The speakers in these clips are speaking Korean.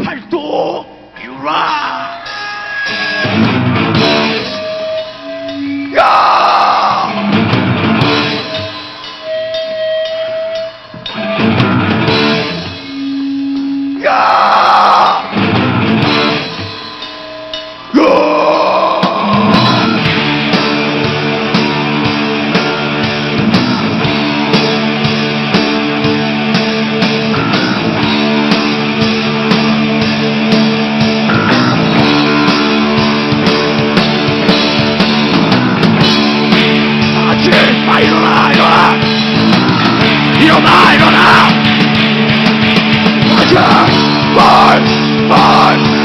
팔도 유라. 야! 야! 일어나! 가자! 말!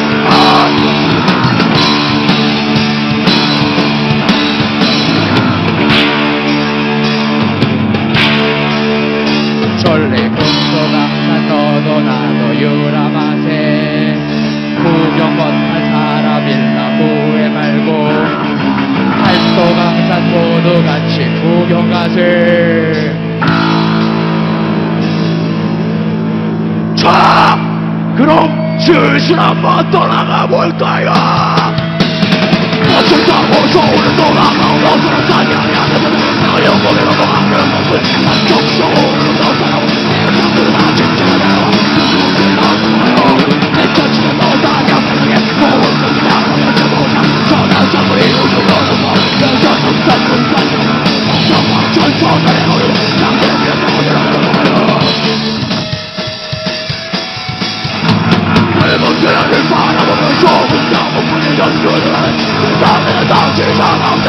전래 금소강산 너도 나도 유라마세 구경 못한 사람일라 후회 말고 팔도강산 모두 같이 구경 가세. 자, 그럼 슬슬 한번 떠나가 볼까요? 어쩔 수 없어 오늘 돌아가 어서는 사냥이야 내가 영광에 넘어가는 것을 적셔 오늘 너 살아오는 내가 진짜 내가 내 자신은 너 사냥하게 모은 것이야 어쩔 못한 전화 선물이 우주로서 내 전화 선물 정말 전선을 어려 상대를 문제를 바라보면서 혼자 못보는 연주를 세상에 당신 사랑자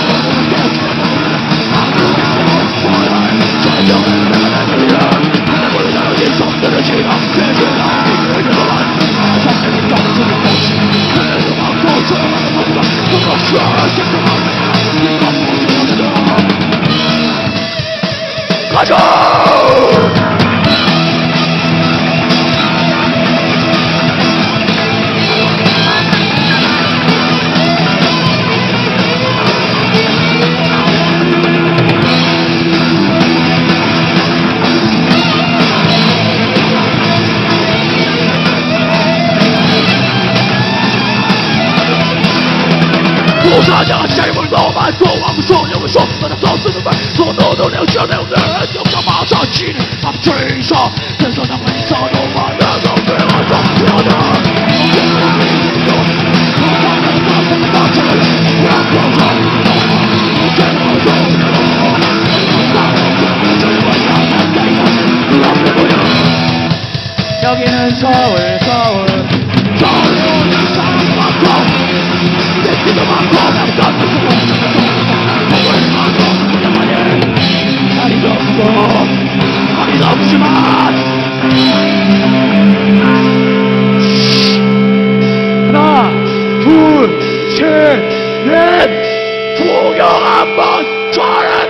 전쟁을 내가 내리라 내 머리 다르게 손들을 지나 대신아 이들을 들어간 선생님 정신이 꽃이 그래도 막고 들어가는 것과 그것이 생각하면 가자! 사자가 짧은 너만 소왕 소녀를 쏟아서 쓰는 말 손으로 내어내오는 역사마사 지는 밤트레이서 그래서 나만 있어도 만나서 내가 정리하다 여기는 서울 서울은 사람 많고 내기도 많고 다리도 없지만 하나 둘 셋 넷 구경 한번 잘해.